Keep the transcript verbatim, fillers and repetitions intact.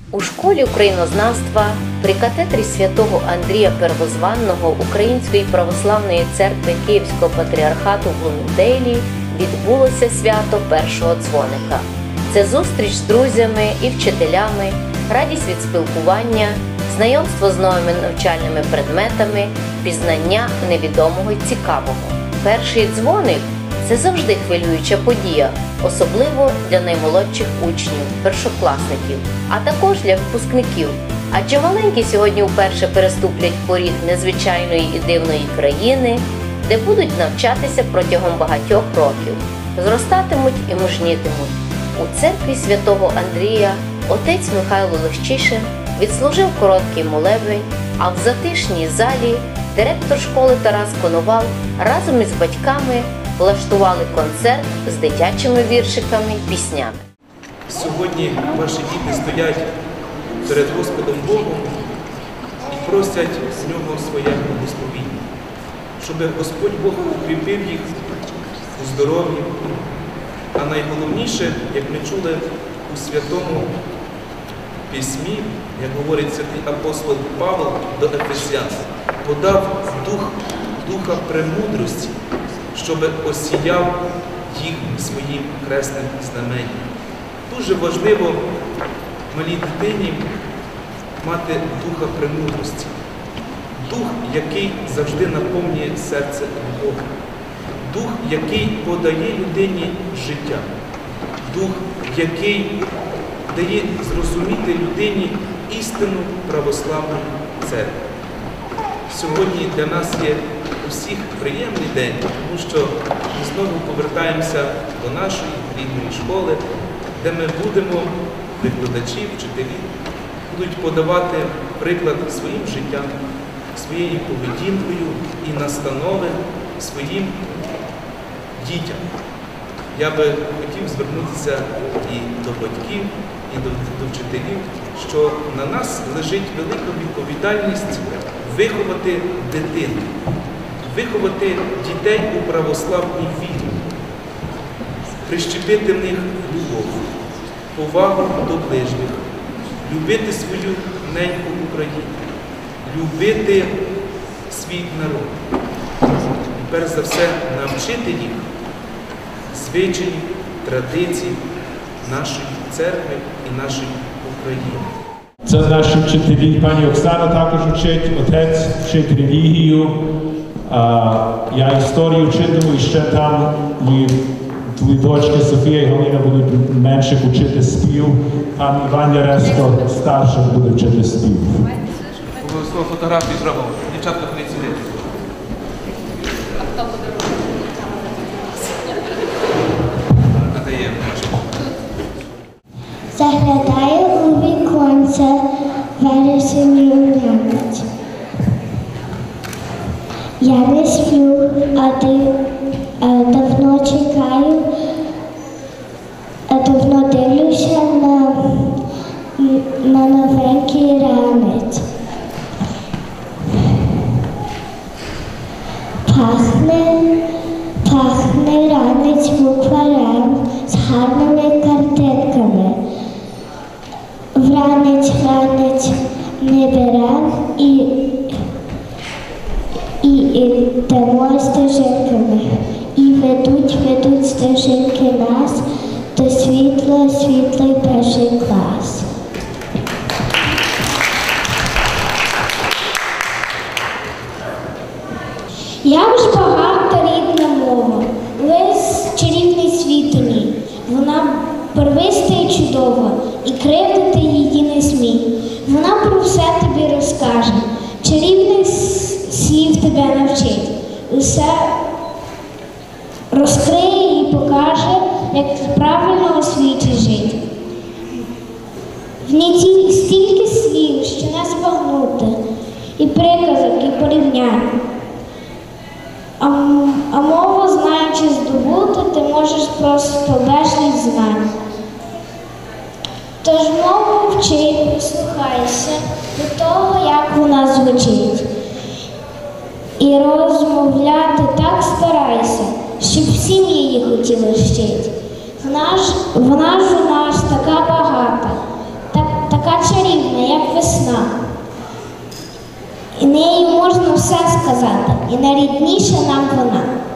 У школі українознавства при катедрі святого Андрія Первозванного Української православної церкви Київського патріархату в Блуміндейлі відбулося свято першого дзвоника. Це зустріч з друзями і вчителями, радість від спілкування, знайомство з новими навчальними предметами, пізнання невідомого й цікавого. Перший дзвоник – це завжди хвилююча подія, особливо для наймолодших учнів, першокласників, а також для випускників. Адже маленькі сьогодні вперше переступлять поріг незвичайної і дивної країни, де будуть навчатися протягом багатьох років, зростатимуть і мужнітимуть. У церкві святого Андрія отець Михайло Лещишин відслужив короткий молебень, а в затишній залі директор школи Тарас Коновал разом із батьками влаштували концерт з дитячими віршиками й піснями. Сьогодні ваші діти стоять перед Господом Богом і просять з Нього своє благословіння, щоб Господь Бог укріпив їх у здоров'ї, а найголовніше, як ми чули у Святому Письмі, як говорить святий апостол Павло до Ефесян, подав дух, духа премудрості, щоб осіяв їх своїм хресним знаменням. Дуже важливо малій дитині мати духа премудрості, дух, який завжди наповнює серце Бога, дух, який подає людині життя, дух, який дає зрозуміти людині істину православної церкви. Сьогодні для нас є усіх приємний день, тому що ми знову повертаємося до нашої рідної школи, де ми будемо, викладачі, вчителі, будуть подавати приклад своїм життям, своєю поведінкою і настанови своїм дітям. Я би хотів звернутися і до батьків, і до, до вчителів, що на нас лежить велика відповідальність виховати дитину, виховати дітей у православній вірі, прищепити в них любов, повагу до ближніх, любити свою неньку Україну, любити свій народ. І перш за все навчити їх звичаїв, традицій нашої церкви і нашої України. Це наші вчителі. Пані Оксана також вчить, отець вчить релігію. А, я історію вчитиму, і ще там мої дві дочки Софія і Галина будуть менших вчити спів. Пан Іван Яресько старших буде вчити спів. Обов'язково фотографії зробимо. Дівчатка, ходіть сюди. Заглядаю у віконце, вересень рум'янець. Я не сплю, а ти а давно чекаю, а давно дивлюся на, на новенький ранець. Пахне, пахне ранець букварем з гарними картинками. Вранець, ранець не берем і, і, і йдемо стежинками. І ведуть, ведуть стежинки нас до світла, світлий перший клас. Як ж багата рідна мова, весь чарівний світ у ній. Вона первиста і чудова, і кривдити її не смій. Вона про все тобі розкаже, чарівних слів тебе навчить. Усе розкриє і покаже, як правильно у світі жити. В ній стільки слів, що не збагнути, і приказок, і порівнянь. А, а мову, знаючи здобути, ти можеш просто безліч знань. Тож мову вчи, прислухайся до того, як вона звучить. І розмовляти так старайся, щоб всім її хотіли вчить. Вона ж, вона ж у нас така багата, так, така чарівна. І нею можна все сказати, і найрідніша нам вона.